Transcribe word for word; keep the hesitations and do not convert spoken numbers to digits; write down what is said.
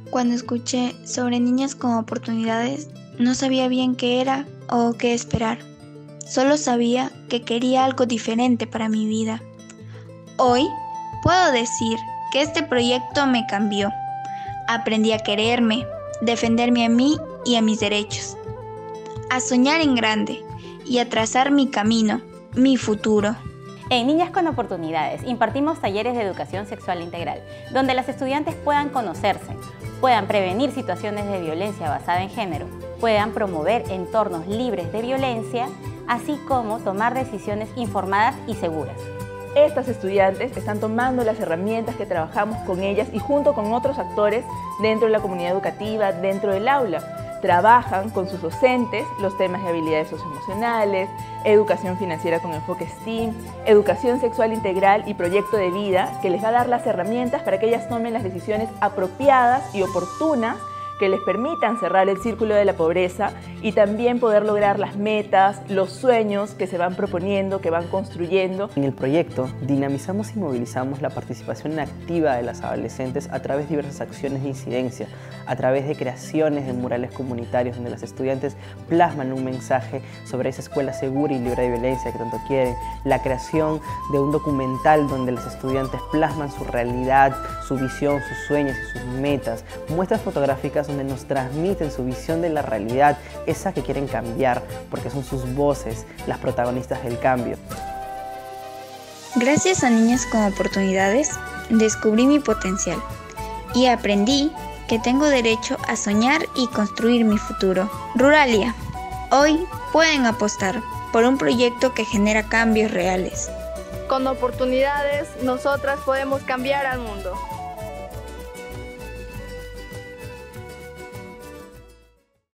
Cuando escuché sobre niñas con oportunidades, no sabía bien qué era o qué esperar. Solo sabía que quería algo diferente para mi vida. Hoy puedo decir que este proyecto me cambió. Aprendí a quererme, defenderme a mí y a mis derechos, a soñar en grande y a trazar mi camino, mi futuro. En Niñas con Oportunidades impartimos talleres de educación sexual integral, donde las estudiantes puedan conocerse, puedan prevenir situaciones de violencia basada en género, puedan promover entornos libres de violencia, así como tomar decisiones informadas y seguras. Estas estudiantes están tomando las herramientas que trabajamos con ellas y junto con otros actores dentro de la comunidad educativa, dentro del aula. Trabajan con sus docentes los temas de habilidades socioemocionales, educación financiera con enfoque STEAM, educación sexual integral y proyecto de vida, que les va a dar las herramientas para que ellas tomen las decisiones apropiadas y oportunas que les permitan cerrar el círculo de la pobreza y también poder lograr las metas, los sueños que se van proponiendo, que van construyendo. En el proyecto dinamizamos y movilizamos la participación activa de las adolescentes a través de diversas acciones de incidencia, a través de creaciones de murales comunitarios donde las estudiantes plasman un mensaje sobre esa escuela segura y libre de violencia que tanto quieren, la creación de un documental donde las estudiantes plasman su realidad, su visión, sus sueños y sus metas, muestras fotográficas donde nos transmiten su visión de la realidad, esa que quieren cambiar, porque son sus voces las protagonistas del cambio. Gracias a Niñas con Oportunidades, descubrí mi potencial y aprendí que tengo derecho a soñar y construir mi futuro. Ruralia, hoy pueden apostar por un proyecto que genera cambios reales. Con oportunidades, nosotras podemos cambiar al mundo.